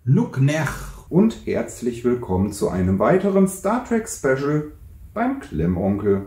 Lugner und herzlich willkommen zu einem weiteren Star Trek Special beim Klemmonkel.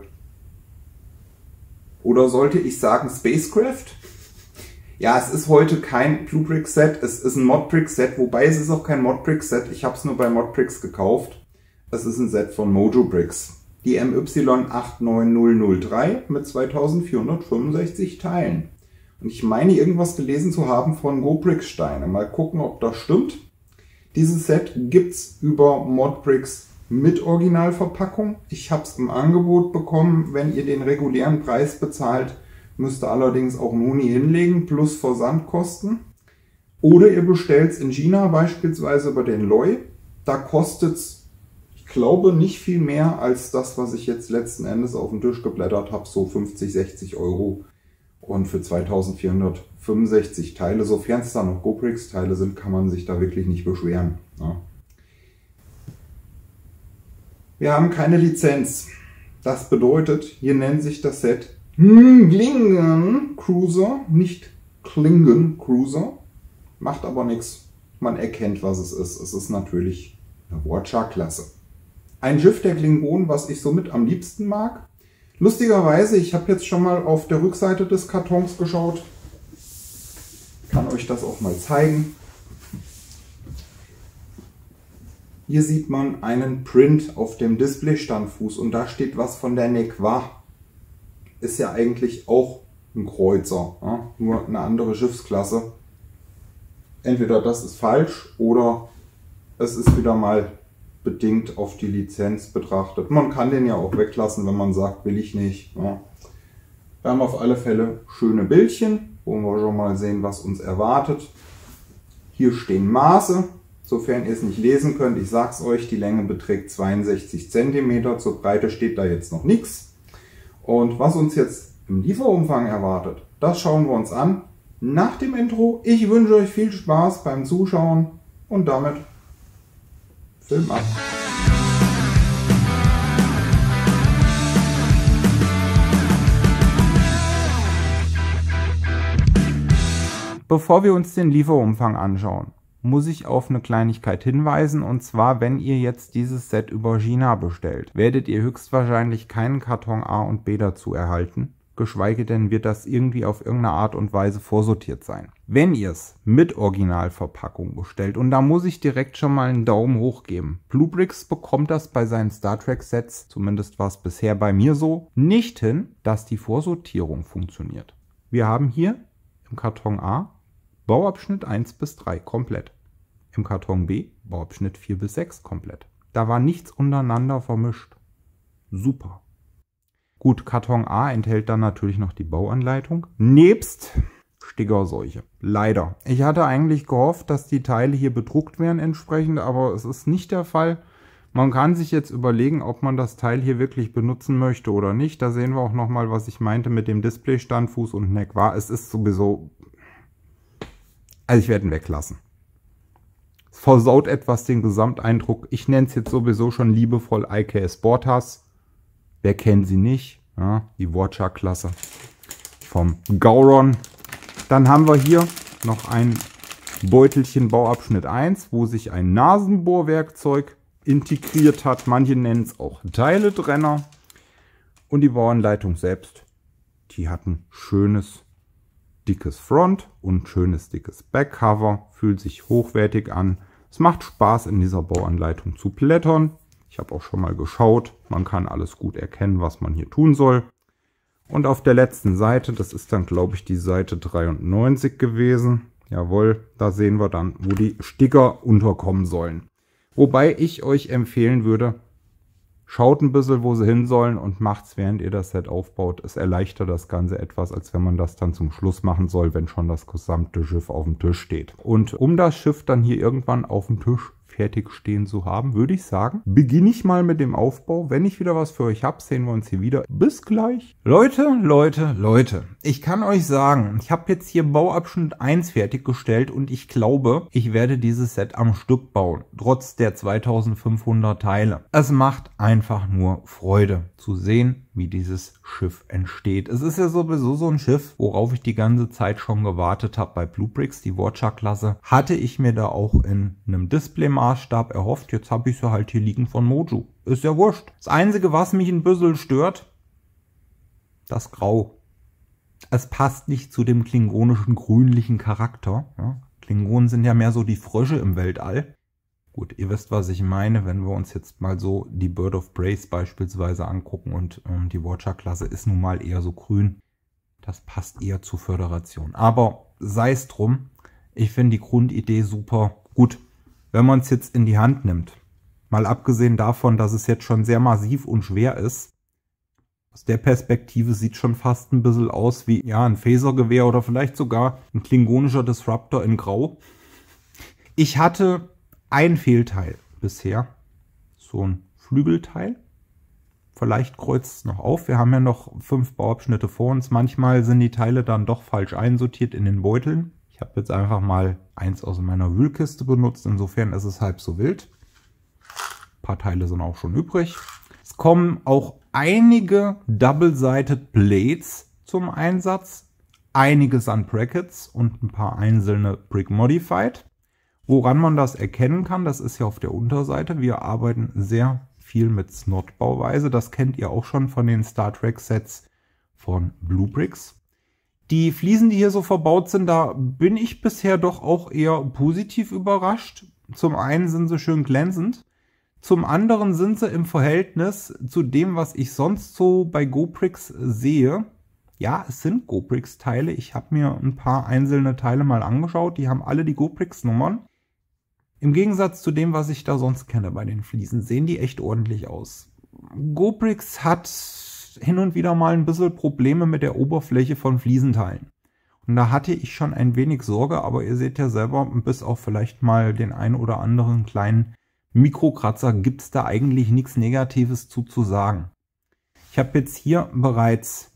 Oder sollte ich sagen Spacecraft? Ja, es ist heute kein Bluebrick Set, es ist ein Modbrick Set, wobei es ist auch kein Modbrick Set, ich habe es nur bei Modbricks gekauft. Es ist ein Set von Mojo Bricks. Die MY89003 mit 2465 Teilen. Und ich meine irgendwas gelesen zu haben von GoBricks Steine. Mal gucken, ob das stimmt. Dieses Set gibt's über Modbricks mit Originalverpackung. Ich habe es im Angebot bekommen. Wenn ihr den regulären Preis bezahlt, müsst ihr allerdings auch einen Huni hinlegen, plus Versandkosten. Oder ihr bestellt es in China, beispielsweise bei den Loi. Da kostet es, ich glaube, nicht viel mehr als das, was ich jetzt letzten Endes auf den Tisch geblättert habe, so 50, 60 Euro. Und für 2465 Teile, sofern es da noch GoBricks Teile sind, kann man sich da wirklich nicht beschweren. Ja. Wir haben keine Lizenz. Das bedeutet, hier nennt sich das Set Klingen Cruiser, nicht Klingen Cruiser. Macht aber nichts. Man erkennt, was es ist. Es ist natürlich eine Watcher-Klasse. Ein Schiff der Klingonen, was ich somit am liebsten mag. Lustigerweise, ich habe jetzt schon mal auf der Rückseite des Kartons geschaut. Ich kann euch das auch mal zeigen. Hier sieht man einen Print auf dem Display-Standfuß und da steht was von der Nequa. Ist ja eigentlich auch ein Kreuzer, ja? Nur eine andere Schiffsklasse. Entweder das ist falsch oder es ist wieder mal bedingt auf die Lizenz betrachtet. Man kann den ja auch weglassen, wenn man sagt, will ich nicht. Ja. Wir haben auf alle Fälle schöne Bildchen, wo wir schon mal sehen, was uns erwartet. Hier stehen Maße, sofern ihr es nicht lesen könnt. Ich sage es euch, die Länge beträgt 62 cm, zur Breite steht da jetzt noch nichts. Und was uns jetzt im Lieferumfang erwartet, das schauen wir uns an nach dem Intro. Ich wünsche euch viel Spaß beim Zuschauen und damit Film ab. Bevor wir uns den Lieferumfang anschauen, muss ich auf eine Kleinigkeit hinweisen, und zwar, wenn ihr jetzt dieses Set über China bestellt, werdet ihr höchstwahrscheinlich keinen Karton A und B dazu erhalten, geschweige denn wird das irgendwie auf irgendeine Art und Weise vorsortiert sein. Wenn ihr es mit Originalverpackung bestellt, und da muss ich direkt schon mal einen Daumen hoch geben, Bluebricks bekommt das bei seinen Star Trek Sets, zumindest war es bisher bei mir so, nicht hin, dass die Vorsortierung funktioniert. Wir haben hier im Karton A Bauabschnitt 1 bis 3 komplett. Im Karton B Bauabschnitt 4 bis 6 komplett. Da war nichts untereinander vermischt. Super. Gut, Karton A enthält dann natürlich noch die Bauanleitung, nebst Stickerseuche. Leider. Ich hatte eigentlich gehofft, dass die Teile hier bedruckt werden entsprechend, aber es ist nicht der Fall. Man kann sich jetzt überlegen, ob man das Teil hier wirklich benutzen möchte oder nicht. Da sehen wir auch nochmal, was ich meinte mit dem Display-Standfuß und Nequa. Es ist sowieso... Also ich werde ihn weglassen. Es versaut etwas den Gesamteindruck. Ich nenne es jetzt sowieso schon liebevoll IKS Bortas. Wer kennt sie nicht? Ja, die Watcher-Klasse vom Gowron. Dann haben wir hier noch ein Beutelchen Bauabschnitt 1, wo sich ein Nasenbohrwerkzeug integriert hat. Manche nennen es auch Teiletrenner. Und die Bauanleitung selbst, die hat ein schönes, dickes Front und schönes, dickes Backcover. Fühlt sich hochwertig an. Es macht Spaß, in dieser Bauanleitung zu blättern. Ich habe auch schon mal geschaut, man kann alles gut erkennen, was man hier tun soll. Und auf der letzten Seite, das ist dann glaube ich die Seite 93 gewesen, jawohl, da sehen wir dann, wo die Sticker unterkommen sollen. Wobei ich euch empfehlen würde, schaut ein bisschen, wo sie hin sollen und macht's, während ihr das Set aufbaut. Es erleichtert das Ganze etwas, als wenn man das dann zum Schluss machen soll, wenn schon das gesamte Schiff auf dem Tisch steht. Und um das Schiff dann hier irgendwann auf dem Tisch fertig stehen zu haben, würde ich sagen, beginne ich mal mit dem Aufbau. Wenn ich wieder was für euch habe, sehen wir uns hier wieder. Bis gleich. Leute, ich kann euch sagen, ich habe jetzt hier Bauabschnitt 1 fertiggestellt und ich glaube, ich werde dieses Set am Stück bauen, trotz der 2500 Teile. Es macht einfach nur Freude zu sehen, wie dieses Schiff entsteht. Es ist ja sowieso so ein Schiff, worauf ich die ganze Zeit schon gewartet habe bei Bluebricks. Die Watcher-Klasse hatte ich mir da auch in einem Display-Maßstab erhofft. Jetzt habe ich sie halt hier liegen von Moju. Ist ja wurscht. Das Einzige, was mich ein bisschen stört, das Grau. Es passt nicht zu dem klingonischen grünlichen Charakter. Ja? Klingonen sind ja mehr so die Frösche im Weltall. Gut, ihr wisst, was ich meine, wenn wir uns jetzt mal so die Bird of Prey beispielsweise angucken und die Watcher-Klasse ist nun mal eher so grün. Das passt eher zur Föderation. Aber sei es drum, ich finde die Grundidee super gut. Wenn man es jetzt in die Hand nimmt, mal abgesehen davon, dass es jetzt schon sehr massiv und schwer ist, aus der Perspektive sieht schon fast ein bisschen aus wie ja ein Phasergewehr oder vielleicht sogar ein klingonischer Disruptor in Grau. Ich hatte ein Fehlteil bisher, so ein Flügelteil. Vielleicht kreuzt es noch auf. Wir haben ja noch 5 Bauabschnitte vor uns. Manchmal sind die Teile dann doch falsch einsortiert in den Beuteln. Ich habe jetzt einfach mal eins aus meiner Wühlkiste benutzt. Insofern ist es halb so wild. Ein paar Teile sind auch schon übrig. Es kommen auch einige Double-Sided Blades zum Einsatz. Einiges an Brackets und ein paar einzelne Brick Modified. Woran man das erkennen kann, das ist ja auf der Unterseite. Wir arbeiten sehr viel mit Snot-Bauweise. Das kennt ihr auch schon von den Star Trek Sets von Bluebricks. Die Fliesen, die hier so verbaut sind, da bin ich bisher doch auch eher positiv überrascht. Zum einen sind sie schön glänzend. Zum anderen sind sie im Verhältnis zu dem, was ich sonst so bei Gobricks sehe. Ja, es sind Gobricks-Teile. Ich habe mir ein paar einzelne Teile mal angeschaut. Die haben alle die Gobricks-Nummern. Im Gegensatz zu dem, was ich da sonst kenne bei den Fliesen, sehen die echt ordentlich aus. Gobricks hat hin und wieder mal ein bisschen Probleme mit der Oberfläche von Fliesenteilen. Und da hatte ich schon ein wenig Sorge, aber ihr seht ja selber, bis auf vielleicht mal den einen oder anderen kleinen Mikrokratzer gibt es da eigentlich nichts Negatives zu sagen. Ich habe jetzt hier bereits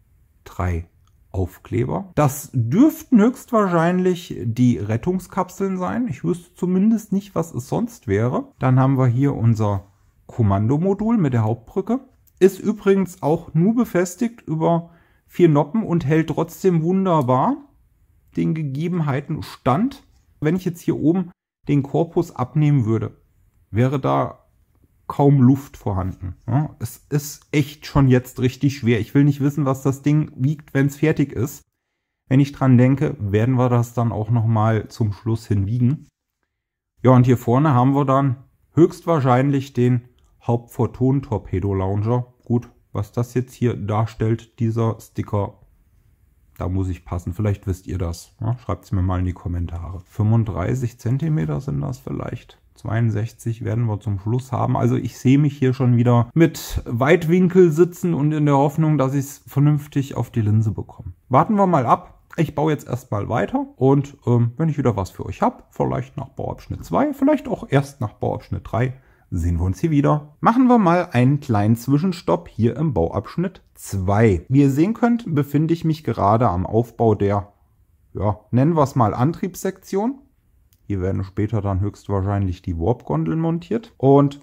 3 Aufkleber. Das dürften höchstwahrscheinlich die Rettungskapseln sein. Ich wüsste zumindest nicht, was es sonst wäre. Dann haben wir hier unser Kommandomodul mit der Hauptbrücke. Ist übrigens auch nur befestigt über 4 Noppen und hält trotzdem wunderbar den Gegebenheiten stand. Wenn ich jetzt hier oben den Korpus abnehmen würde, wäre da kaum Luft vorhanden. Ja, es ist echt schon jetzt richtig schwer. Ich will nicht wissen, was das Ding wiegt, wenn es fertig ist. Wenn ich dran denke, werden wir das dann auch nochmal zum Schluss hinwiegen. Ja, und hier vorne haben wir dann höchstwahrscheinlich den Hauptphoton-Torpedo-Launcher. Gut, was das jetzt hier darstellt, dieser Sticker, da muss ich passen. Vielleicht wisst ihr das. Ja, schreibt es mir mal in die Kommentare. 35 cm sind das vielleicht. 62 werden wir zum Schluss haben. Also ich sehe mich hier schon wieder mit Weitwinkel sitzen und in der Hoffnung, dass ich es vernünftig auf die Linse bekomme. Warten wir mal ab. Ich baue jetzt erstmal weiter und wenn ich wieder was für euch habe, vielleicht nach Bauabschnitt 2, vielleicht auch erst nach Bauabschnitt 3, sehen wir uns hier wieder. Machen wir mal einen kleinen Zwischenstopp hier im Bauabschnitt 2. Wie ihr sehen könnt, befinde ich mich gerade am Aufbau der, ja, nennen wir es mal Antriebssektion. Hier werden später dann höchstwahrscheinlich die Warp-Gondeln montiert. Und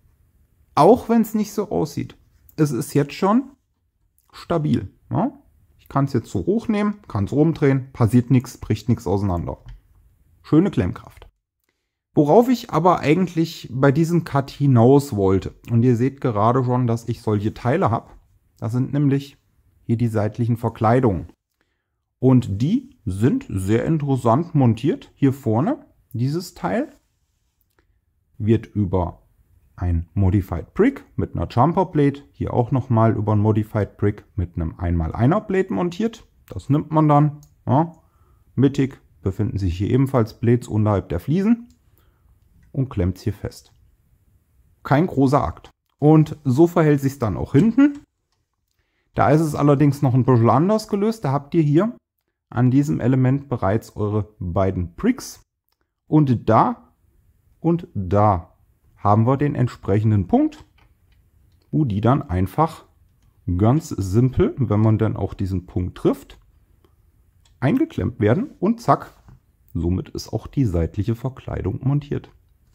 auch wenn es nicht so aussieht, es ist jetzt schon stabil. Ja? Ich kann es jetzt so hochnehmen, kann es rumdrehen, passiert nichts, bricht nichts auseinander. Schöne Klemmkraft. Worauf ich aber eigentlich bei diesem Cut hinaus wollte, und ihr seht gerade schon, dass ich solche Teile habe, das sind nämlich hier die seitlichen Verkleidungen. Und die sind sehr interessant montiert, hier vorne. Dieses Teil wird über ein Modified Brick mit einer Jumper Plate, hier auch nochmal über ein Modified Brick mit einem 1x1er Plate montiert. Das nimmt man dann. Ja. Mittig befinden sich hier ebenfalls Plates unterhalb der Fliesen und klemmt es hier fest. Kein großer Akt. Und so verhält sich es dann auch hinten. Da ist es allerdings noch ein bisschen anders gelöst. Da habt ihr hier an diesem Element bereits eure beiden Bricks. Und da Und da haben wir den entsprechenden Punkt, wo die dann einfach ganz simpel, wenn man dann auch diesen Punkt trifft, eingeklemmt werden und zack, somit ist auch die seitliche Verkleidung montiert.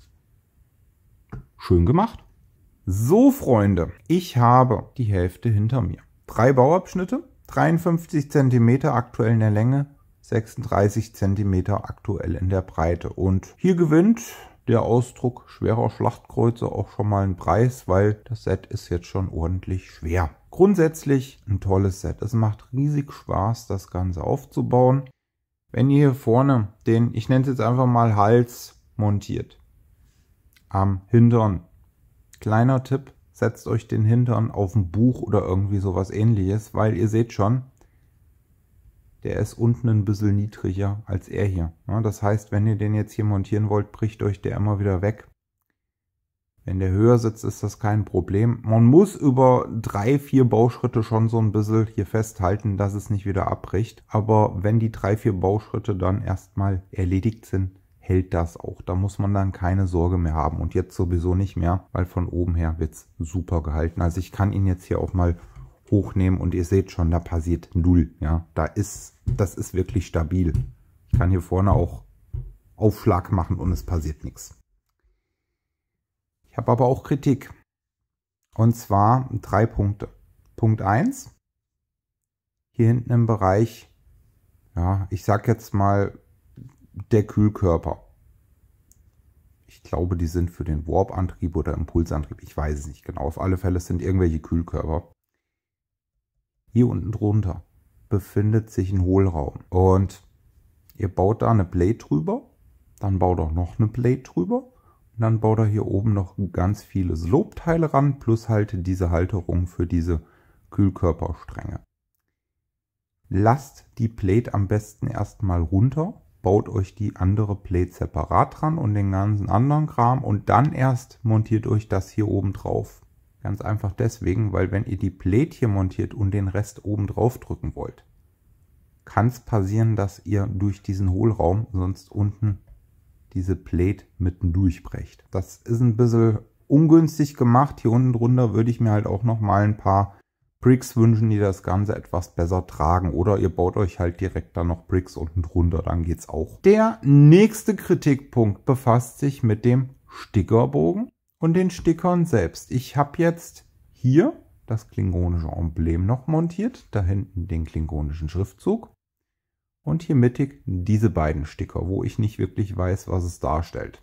Schön gemacht. So Freunde, ich habe die Hälfte hinter mir. 3 Bauabschnitte, 53 cm aktuell in der Länge, 36 cm aktuell in der Breite. Und hier gewinnt der Ausdruck schwerer Schlachtkreuzer auch schon mal einen Preis, weil das Set ist jetzt schon ordentlich schwer. Grundsätzlich ein tolles Set. Es macht riesig Spaß, das Ganze aufzubauen. Wenn ihr hier vorne den, ich nenne es jetzt einfach mal Hals montiert, am Hintern. Kleiner Tipp, setzt euch den Hintern auf ein Buch oder irgendwie sowas ähnliches, weil ihr seht schon, der ist unten ein bisschen niedriger als er hier. Ja, das heißt, wenn ihr den jetzt hier montieren wollt, bricht euch der immer wieder weg. Wenn der höher sitzt, ist das kein Problem. Man muss über 3-4 Bauschritte schon so ein bisschen hier festhalten, dass es nicht wieder abbricht. Aber wenn die 3-4 Bauschritte dann erstmal erledigt sind, hält das auch. Da muss man dann keine Sorge mehr haben. Und jetzt sowieso nicht mehr, weil von oben her wird es super gehalten. Also ich kann ihn jetzt hier auch mal hochnehmen und ihr seht schon, da passiert null. Ja, das ist wirklich stabil. Ich kann hier vorne auch Aufschlag machen und es passiert nichts. Ich habe aber auch Kritik. Und zwar 3 Punkte. Punkt 1. Hier hinten im Bereich, ja, ich sag jetzt mal, der Kühlkörper. Ich glaube, die sind für den Warp-Antrieb oder Impulsantrieb. Ich weiß es nicht genau. Auf alle Fälle sind irgendwelche Kühlkörper. Hier unten drunter befindet sich ein Hohlraum. Und ihr baut da eine Plate drüber. Dann baut auch noch eine Plate drüber. Und dann baut er hier oben noch ganz viele Slope-Teile ran. Plus halt diese Halterung für diese Kühlkörperstränge. Lasst die Plate am besten erstmal runter. Baut euch die andere Plate separat dran und den ganzen anderen Kram und dann erst montiert euch das hier oben drauf. Ganz einfach deswegen, weil wenn ihr die Plate hier montiert und den Rest oben drauf drücken wollt, kann es passieren, dass ihr durch diesen Hohlraum sonst unten diese Plate mitten durchbrecht. Das ist ein bisschen ungünstig gemacht. Hier unten drunter würde ich mir halt auch noch mal ein paar Bricks wünschen, die das Ganze etwas besser tragen. Oder ihr baut euch halt direkt dann noch Bricks unten drunter, dann geht's auch. Der nächste Kritikpunkt befasst sich mit dem Stickerbogen und den Stickern selbst. Ich habe jetzt hier das klingonische Emblem noch montiert, da hinten den klingonischen Schriftzug und hier mittig diese beiden Sticker, wo ich nicht wirklich weiß, was es darstellt.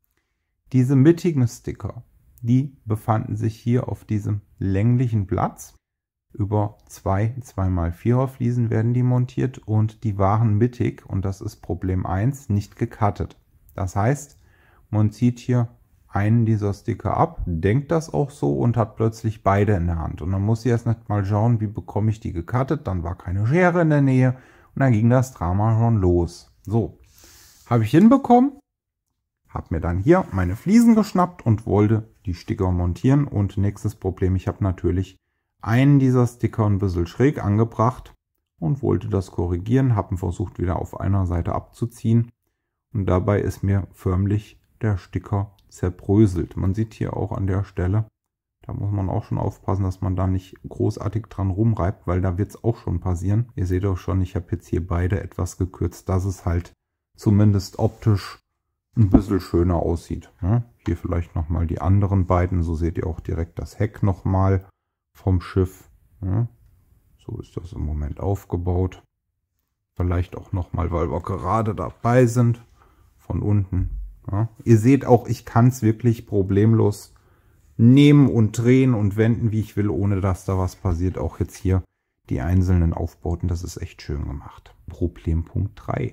Diese mittigen Sticker, die befanden sich hier auf diesem länglichen Platz. Über 2 2x4er Fliesen werden die montiert und die waren mittig, und das ist Problem 1, nicht gecuttet. Das heißt, man zieht hier einen dieser Sticker ab, denkt das auch so und hat plötzlich beide in der Hand. Und dann muss ich erst nicht mal schauen, wie bekomme ich die gecuttet, dann war keine Schere in der Nähe und dann ging das Drama schon los. So, habe ich hinbekommen, habe mir dann hier meine Fliesen geschnappt und wollte die Sticker montieren. Und nächstes Problem, ich habe natürlich einen dieser Sticker ein bisschen schräg angebracht und wollte das korrigieren, habe ihn versucht wieder auf einer Seite abzuziehen und dabei ist mir förmlich der Sticker zerbröselt. Man sieht hier auch an der Stelle, da muss man auch schon aufpassen, dass man da nicht großartig dran rumreibt, weil da wird es auch schon passieren. Ihr seht auch schon, ich habe jetzt hier beide etwas gekürzt, dass es halt zumindest optisch ein bisschen schöner aussieht. Ja, hier vielleicht nochmal die anderen beiden, so seht ihr auch direkt das Heck nochmal vom Schiff. Ja, so ist das im Moment aufgebaut. Vielleicht auch nochmal, weil wir gerade dabei sind, von unten. Ja, ihr seht auch, ich kann es wirklich problemlos nehmen und drehen und wenden, wie ich will, ohne dass da was passiert. Auch jetzt hier die einzelnen Aufbauten, das ist echt schön gemacht. Problempunkt 3.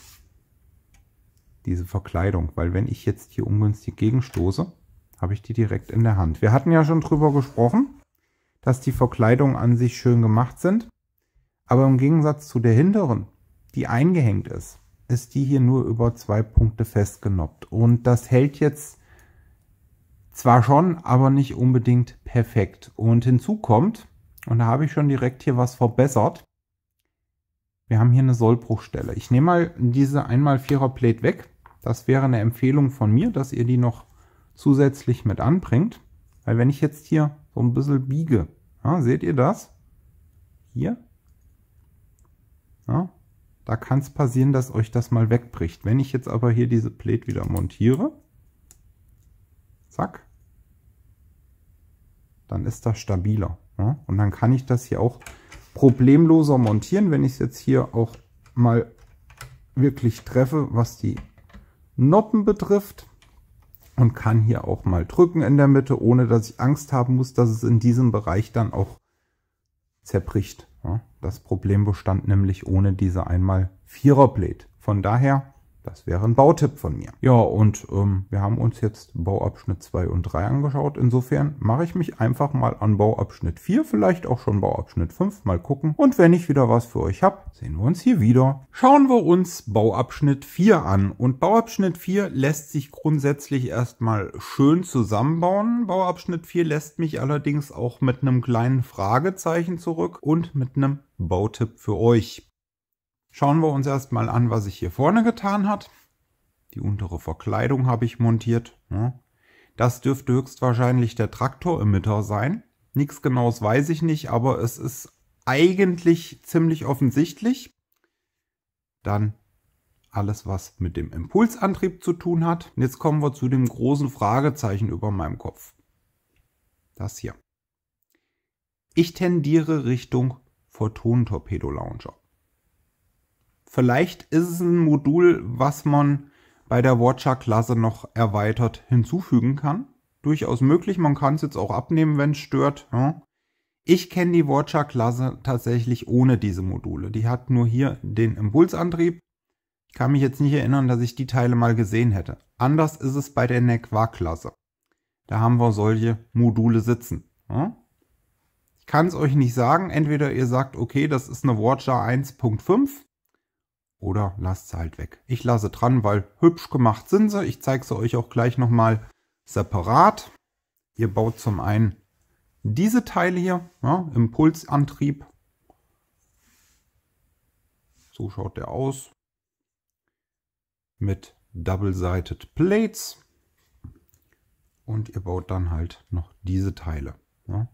Diese Verkleidung, weil wenn ich jetzt hier ungünstig gegenstoße, habe ich die direkt in der Hand. Wir hatten ja schon drüber gesprochen, dass die Verkleidungen an sich schön gemacht sind, aber im Gegensatz zu der hinteren, die eingehängt ist, ist die hier nur über 2 Punkte festgenoppt. Und das hält jetzt zwar schon, aber nicht unbedingt perfekt. Und hinzu kommt, und da habe ich schon direkt hier was verbessert, wir haben hier eine Sollbruchstelle. Ich nehme mal diese 1x4er Plate weg Das wäre eine Empfehlung von mir, dass ihr die noch zusätzlich mit anbringt. Weil wenn ich jetzt hier so ein bisschen biege, ja, seht ihr das? Hier? Ja, da kann es passieren, dass euch das mal wegbricht. Wenn ich jetzt aber hier diese Plate wieder montiere, zack, dann ist das stabiler. Ja? Und dann kann ich das hier auch problemloser montieren, wenn ich es jetzt hier auch mal wirklich treffe, was die Noppen betrifft. Und kann hier auch mal drücken in der Mitte, ohne dass ich Angst haben muss, dass es in diesem Bereich dann auch zerbricht. Ja, das Problem bestand nämlich ohne diese 1x4er Plate. Von daher, das wäre ein Bautipp von mir. Ja, und wir haben uns jetzt Bauabschnitt 2 und 3 angeschaut. Insofern mache ich mich einfach mal an Bauabschnitt 4, vielleicht auch schon Bauabschnitt 5, mal gucken. Und wenn ich wieder was für euch habe, sehen wir uns hier wieder. Schauen wir uns Bauabschnitt 4 an. Und Bauabschnitt 4 lässt sich grundsätzlich erstmal schön zusammenbauen. Bauabschnitt 4 lässt mich allerdings auch mit einem kleinen Fragezeichen zurück und mit einem Bautipp für euch. Schauen wir uns erstmal an, was sich hier vorne getan hat. Die untere Verkleidung habe ich montiert. Das dürfte höchstwahrscheinlich der Traktoremitter sein. Nichts Genaues weiß ich nicht, aber es ist eigentlich ziemlich offensichtlich. Dann alles, was mit dem Impulsantrieb zu tun hat. Und jetzt kommen wir zu dem großen Fragezeichen über meinem Kopf. Das hier. Ich tendiere Richtung Photon-Torpedo-Launcher. Vielleicht ist es ein Modul, was man bei der Watcher-Klasse noch erweitert hinzufügen kann. Durchaus möglich, man kann es jetzt auch abnehmen, wenn es stört. Ja. Ich kenne die Watcher-Klasse tatsächlich ohne diese Module. Die hat nur hier den Impulsantrieb. Ich kann mich jetzt nicht erinnern, dass ich die Teile mal gesehen hätte. Anders ist es bei der Nequar-Klasse. Da haben wir solche Module sitzen. Ja. Ich kann es euch nicht sagen. Entweder ihr sagt, okay, das ist eine Watcher 1.5. Oder lasst sie halt weg. Ich lasse dran, weil hübsch gemacht sind sie. Ich zeige sie euch auch gleich nochmal separat. Ihr baut zum einen diese Teile hier, ja, Impulsantrieb. So schaut der aus. Mit Double-Sided Plates. Und ihr baut dann halt noch diese Teile. Ja.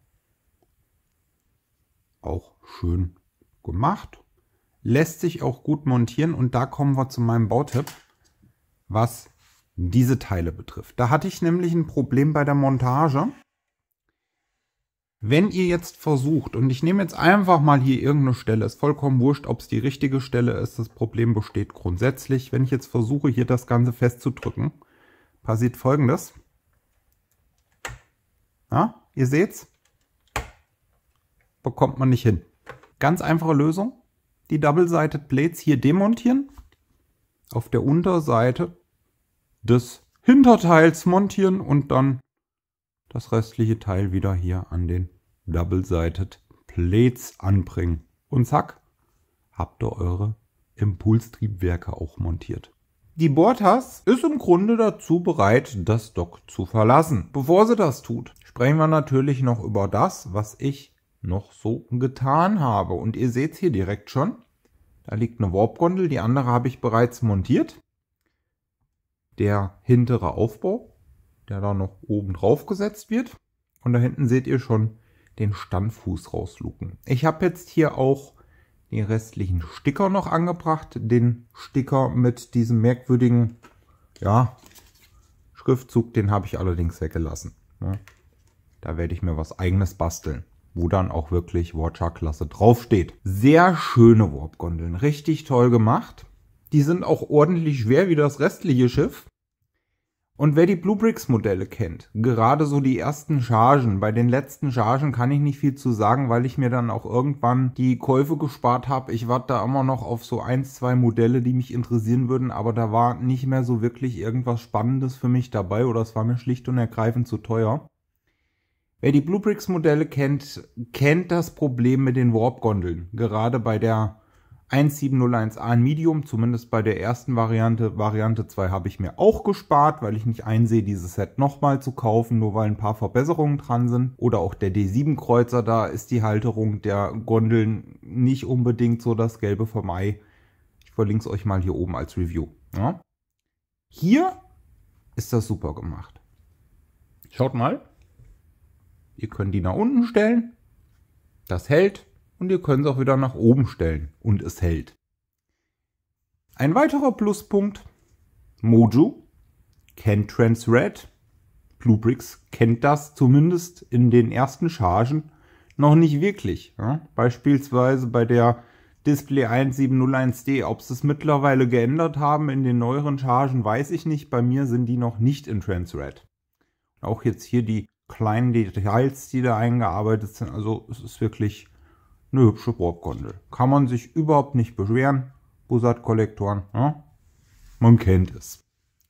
Auch schön gemacht. Lässt sich auch gut montieren und da kommen wir zu meinem Bautipp, was diese Teile betrifft. Da hatte ich nämlich ein Problem bei der Montage. Wenn ihr jetzt versucht, und ich nehme jetzt einfach mal hier irgendeine Stelle, ist vollkommen wurscht, ob es die richtige Stelle ist, das Problem besteht grundsätzlich. Wenn ich jetzt versuche, hier das Ganze festzudrücken, passiert Folgendes. Ja, ihr seht's, bekommt man nicht hin. Ganz einfache Lösung. Die Double-Sided Plates hier demontieren, auf der Unterseite des Hinterteils montieren und dann das restliche Teil wieder hier an den Double-Sided Plates anbringen. Und zack, habt ihr eure Impulstriebwerke auch montiert. Die Bortas ist im Grunde dazu bereit, das Dock zu verlassen. Bevor sie das tut, sprechen wir natürlich noch über das, was ich noch so getan habe. Und ihr seht es hier direkt schon. Da liegt eine Warp-Gondel, die andere habe ich bereits montiert. Der hintere Aufbau, der da noch oben drauf gesetzt wird. Und da hinten seht ihr schon den Standfuß rausluken. Ich habe jetzt hier auch die restlichen Sticker noch angebracht. Den Sticker mit diesem merkwürdigen, ja, Schriftzug, den habe ich allerdings weggelassen. Ja, da werde ich mir was Eigenes basteln, wo dann auch wirklich Watcher-Klasse draufsteht. Sehr schöne Warp-Gondeln, richtig toll gemacht. Die sind auch ordentlich schwer wie das restliche Schiff. Und wer die Bluebricks-Modelle kennt, gerade so die ersten Chargen, bei den letzten Chargen kann ich nicht viel zu sagen, weil ich mir dann auch irgendwann die Käufe gespart habe. Ich warte da immer noch auf so 1, 2 Modelle, die mich interessieren würden, aber da war nicht mehr so wirklich irgendwas Spannendes für mich dabei oder es war mir schlicht und ergreifend zu teuer. Wer die Bluebricks-Modelle kennt, kennt das Problem mit den Warp-Gondeln. Gerade bei der 1701A Medium, zumindest bei der ersten Variante. Variante 2 habe ich mir auch gespart, weil ich nicht einsehe, dieses Set nochmal zu kaufen, nur weil ein paar Verbesserungen dran sind. Oder auch der D7-Kreuzer, da ist die Halterung der Gondeln nicht unbedingt so das Gelbe vom Ei. Ich verlinke es euch mal hier oben als Review. Ja? Hier ist das super gemacht. Schaut mal. Ihr könnt die nach unten stellen. Das hält. Und ihr könnt es auch wieder nach oben stellen. Und es hält. Ein weiterer Pluspunkt. Mojo kennt Transred. Bluebricks kennt das zumindest in den ersten Chargen noch nicht wirklich. Ja? Beispielsweise bei der Display 1701D. Ob sie es mittlerweile geändert haben in den neueren Chargen, weiß ich nicht. Bei mir sind die noch nicht in Transred. Auch jetzt hier die kleinen Details, die da eingearbeitet sind. Also es ist wirklich eine hübsche Bordgondel. Kann man sich überhaupt nicht beschweren. Bussard-Kollektoren, ja? Man kennt es.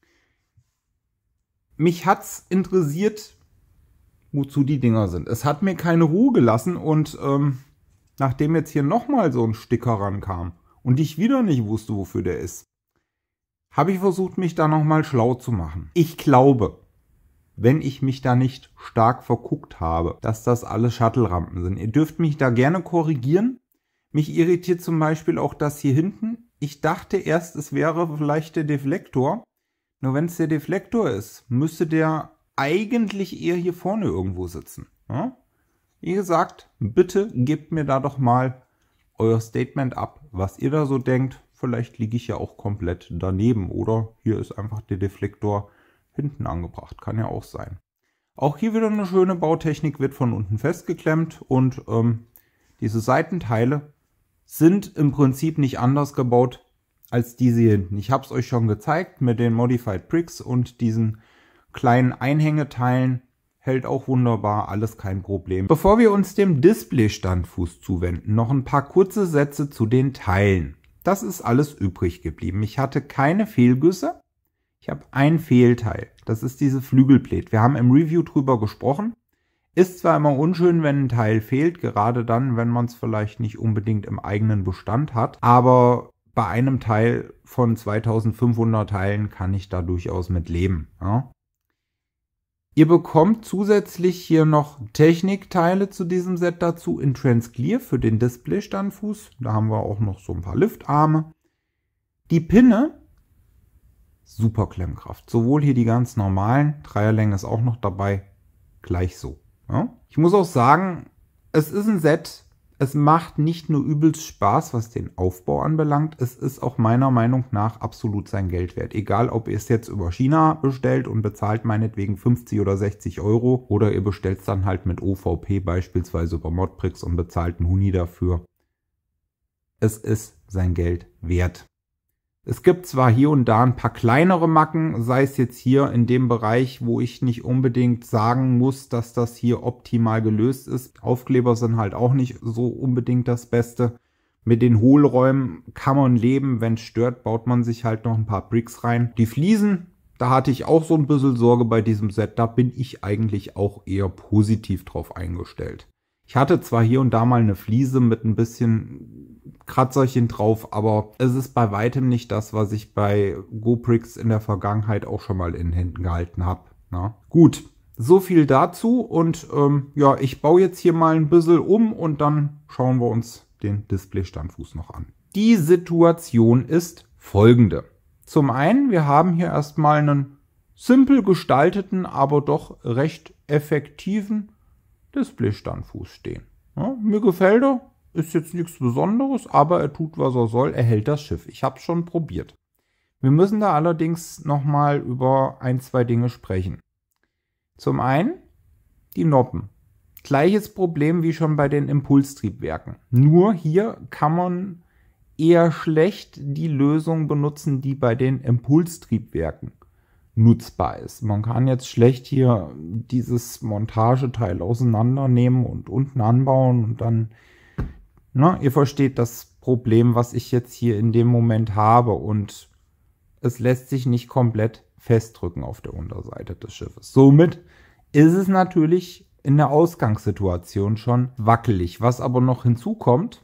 Mich hat's interessiert, wozu die Dinger sind. Es hat mir keine Ruhe gelassen und nachdem jetzt hier nochmal so ein Sticker rankam und ich wieder nicht wusste, wofür der ist, habe ich versucht, mich da nochmal schlau zu machen. Ich glaube, wenn ich mich da nicht stark verguckt habe, dass das alles Shuttle-Rampen sind. Ihr dürft mich da gerne korrigieren. Mich irritiert zum Beispiel auch das hier hinten. Ich dachte erst, es wäre vielleicht der Deflektor. Nur wenn es der Deflektor ist, müsste der eigentlich eher hier vorne irgendwo sitzen. Ja? Wie gesagt, bitte gebt mir da doch mal euer Statement ab, was ihr da so denkt. Vielleicht liege ich ja auch komplett daneben oder hier ist einfach der Deflektor hinten angebracht. Kann ja auch sein. Auch hier wieder eine schöne Bautechnik, wird von unten festgeklemmt und diese Seitenteile sind im Prinzip nicht anders gebaut als diese hier hinten. Ich habe es euch schon gezeigt mit den Modified Bricks und diesen kleinen Einhängeteilen. Hält auch wunderbar, alles kein Problem. Bevor wir uns dem Display-Standfuß zuwenden, noch ein paar kurze Sätze zu den Teilen. Das ist alles übrig geblieben. Ich hatte keine Fehlgüsse. Ich habe ein Fehlteil. Das ist diese Flügelplate. Wir haben im Review drüber gesprochen. Ist zwar immer unschön, wenn ein Teil fehlt, gerade dann, wenn man es vielleicht nicht unbedingt im eigenen Bestand hat. Aber bei einem Teil von 2500 Teilen kann ich da durchaus mit leben. Ja? Ihr bekommt zusätzlich hier noch Technikteile zu diesem Set dazu in Transclear für den Display-Standfuß. Da haben wir auch noch so ein paar Liftarme. Die Pinne, super Klemmkraft. Sowohl hier die ganz normalen, Dreierlänge ist auch noch dabei, gleich so. Ja? Ich muss auch sagen, es ist ein Set, es macht nicht nur übelst Spaß, was den Aufbau anbelangt, es ist auch meiner Meinung nach absolut sein Geld wert. Egal, ob ihr es jetzt über China bestellt und bezahlt meinetwegen 50 oder 60 Euro oder ihr bestellt es dann halt mit OVP beispielsweise über Modbricks und bezahlt einen Huni dafür. Es ist sein Geld wert. Es gibt zwar hier und da ein paar kleinere Macken, sei es jetzt hier in dem Bereich, wo ich nicht unbedingt sagen muss, dass das hier optimal gelöst ist. Aufkleber sind halt auch nicht so unbedingt das Beste. Mit den Hohlräumen kann man leben, wenn es stört, baut man sich halt noch ein paar Bricks rein. Die Fliesen, da hatte ich auch so ein bisschen Sorge bei diesem Set, da bin ich eigentlich auch eher positiv drauf eingestellt. Ich hatte zwar hier und da mal eine Fliese mit ein bisschen Kratzerchen drauf, aber es ist bei weitem nicht das, was ich bei GoBricks in der Vergangenheit auch schon mal in den Händen gehalten habe. Na? Gut, so viel dazu und ja, ich baue jetzt hier mal ein bisschen um und dann schauen wir uns den Display-Standfuß noch an. Die Situation ist folgende. Zum einen, wir haben hier erstmal einen simpel gestalteten, aber doch recht effektiven Display-Standfuß stehen. Ja, mir gefällt er. Ist jetzt nichts Besonderes, aber er tut, was er soll. Er hält das Schiff. Ich habe es schon probiert. Wir müssen da allerdings nochmal über ein, zwei Dinge sprechen. Zum einen die Noppen. Gleiches Problem wie schon bei den Impulstriebwerken. Nur hier kann man eher schlecht die Lösung benutzen, die bei den Impulstriebwerken nutzbar ist. Man kann jetzt schlecht hier dieses Montageteil auseinandernehmen und unten anbauen und dann, na, ihr versteht das Problem, was ich jetzt hier in dem Moment habe und es lässt sich nicht komplett festdrücken auf der Unterseite des Schiffes. Somit ist es natürlich in der Ausgangssituation schon wackelig. Was aber noch hinzukommt,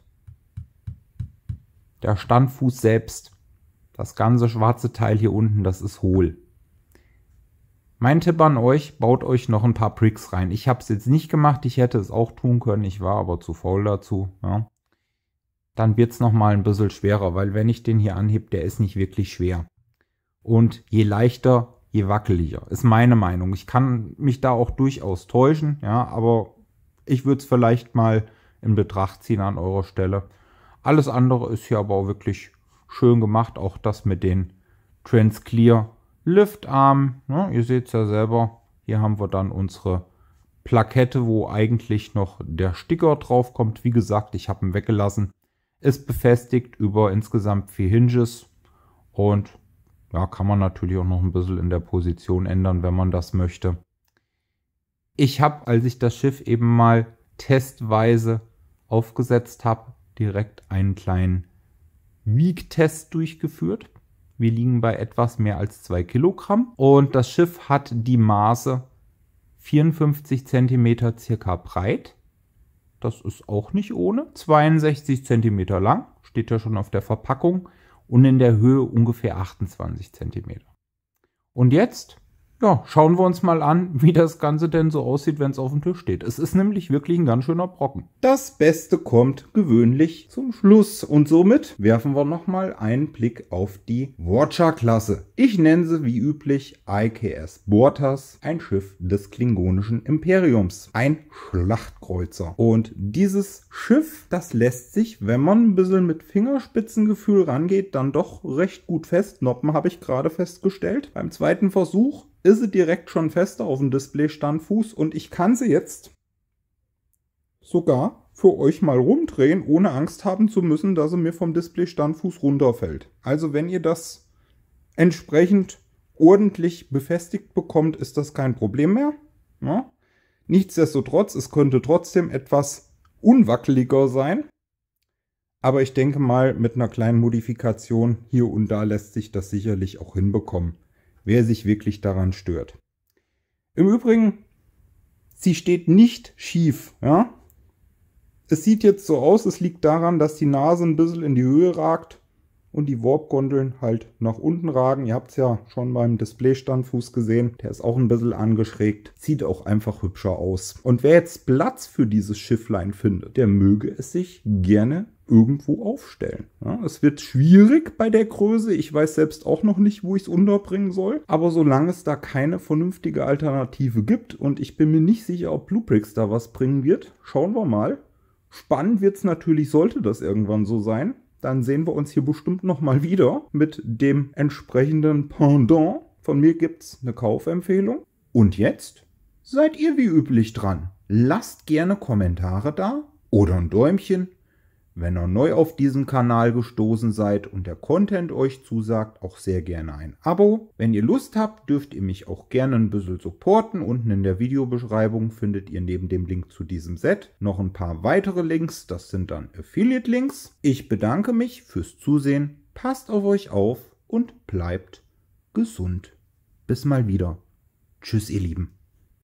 der Standfuß selbst, das ganze schwarze Teil hier unten, das ist hohl. Mein Tipp an euch, baut euch noch ein paar Bricks rein. Ich habe es jetzt nicht gemacht, ich hätte es auch tun können, ich war aber zu faul dazu. Ja. Dann wird es nochmal ein bisschen schwerer, weil wenn ich den hier anhebe, der ist nicht wirklich schwer. Und je leichter, je wackeliger, ist meine Meinung. Ich kann mich da auch durchaus täuschen, ja, aber ich würde es vielleicht mal in Betracht ziehen an eurer Stelle. Alles andere ist hier aber auch wirklich schön gemacht. Auch das mit den Transclear Liftarmen. Ne? Ihr seht es ja selber. Hier haben wir dann unsere Plakette, wo eigentlich noch der Sticker drauf kommt. Wie gesagt, ich habe ihn weggelassen. Ist befestigt über insgesamt 4 Hinges. Und ja, kann man natürlich auch noch ein bisschen in der Position ändern, wenn man das möchte. Ich habe, als ich das Schiff eben mal testweise aufgesetzt habe, direkt einen kleinen Wiegtest durchgeführt. Wir liegen bei etwas mehr als 2 Kilogramm und das Schiff hat die Maße 54 cm circa breit. Das ist auch nicht ohne. 62 cm lang, steht ja schon auf der Verpackung, und in der Höhe ungefähr 28 cm. Und jetzt ja, schauen wir uns mal an, wie das Ganze denn so aussieht, wenn es auf dem Tisch steht. Es ist nämlich wirklich ein ganz schöner Brocken. Das Beste kommt gewöhnlich zum Schluss. Und somit werfen wir nochmal einen Blick auf die Watcher-Klasse. Ich nenne sie wie üblich IKS Bortas, ein Schiff des Klingonischen Imperiums. Ein Schlachtkreuzer. Und dieses Schiff, das lässt sich, wenn man ein bisschen mit Fingerspitzengefühl rangeht, dann doch recht gut festnoppen, habe ich gerade festgestellt. Beim zweiten Versuch ist sie direkt schon fester auf dem Display-Standfuß und ich kann sie jetzt sogar für euch mal rumdrehen, ohne Angst haben zu müssen, dass sie mir vom Display-Standfuß runterfällt. Also wenn ihr das entsprechend ordentlich befestigt bekommt, ist das kein Problem mehr. Ja. Nichtsdestotrotz, es könnte trotzdem etwas unwackeliger sein. Aber ich denke mal, mit einer kleinen Modifikation hier und da lässt sich das sicherlich auch hinbekommen, wer sich wirklich daran stört. Im Übrigen, sie steht nicht schief. Ja? Es sieht jetzt so aus, es liegt daran, dass die Nase ein bisschen in die Höhe ragt und die Warp-Gondeln halt nach unten ragen. Ihr habt es ja schon beim Display-Standfuß gesehen. Der ist auch ein bisschen angeschrägt. Sieht auch einfach hübscher aus. Und wer jetzt Platz für dieses Schifflein findet, der möge es sich gerne irgendwo aufstellen. Ja, es wird schwierig bei der Größe. Ich weiß selbst auch noch nicht, wo ich es unterbringen soll. Aber solange es da keine vernünftige Alternative gibt und ich bin mir nicht sicher, ob Bluebricks da was bringen wird, schauen wir mal. Spannend wird es natürlich, sollte das irgendwann so sein. Dann sehen wir uns hier bestimmt nochmal wieder mit dem entsprechenden Pendant. Von mir gibt es eine Kaufempfehlung. Und jetzt seid ihr wie üblich dran. Lasst gerne Kommentare da oder ein Däumchen. Wenn ihr neu auf diesen Kanal gestoßen seid und der Content euch zusagt, auch sehr gerne ein Abo. Wenn ihr Lust habt, dürft ihr mich auch gerne ein bisschen supporten. Unten in der Videobeschreibung findet ihr neben dem Link zu diesem Set noch ein paar weitere Links. Das sind dann Affiliate-Links. Ich bedanke mich fürs Zusehen. Passt auf euch auf und bleibt gesund. Bis mal wieder. Tschüss, ihr Lieben.